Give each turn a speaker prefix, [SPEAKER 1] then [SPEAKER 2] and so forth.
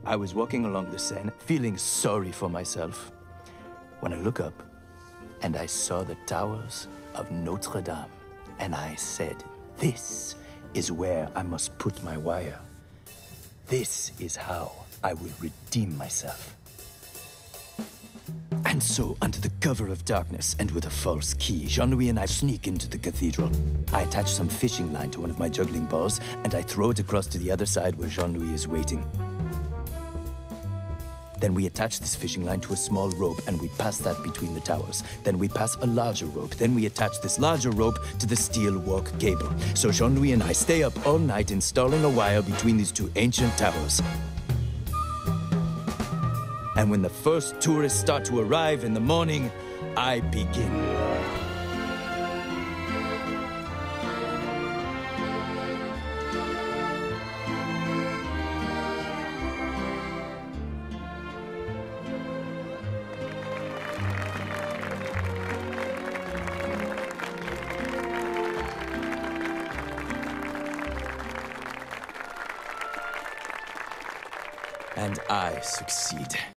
[SPEAKER 1] I was walking along the Seine, feeling sorry for myself, when I look up, and I saw the towers of Notre Dame. And I said, this is where I must put my wire. This is how I will redeem myself. And so, under the cover of darkness and with a false key, Jean-Louis and I sneak into the cathedral. I attach some fishing line to one of my juggling balls, and I throw it across to the other side where Jean-Louis is waiting. Then we attach this fishing line to a small rope, and we pass that between the towers. Then we pass a larger rope. Then we attach this larger rope to the steel walk cable. So Jean-Louis and I stay up all night installing a wire between these two ancient towers. And when the first tourists start to arrive in the morning, I begin. And I succeed.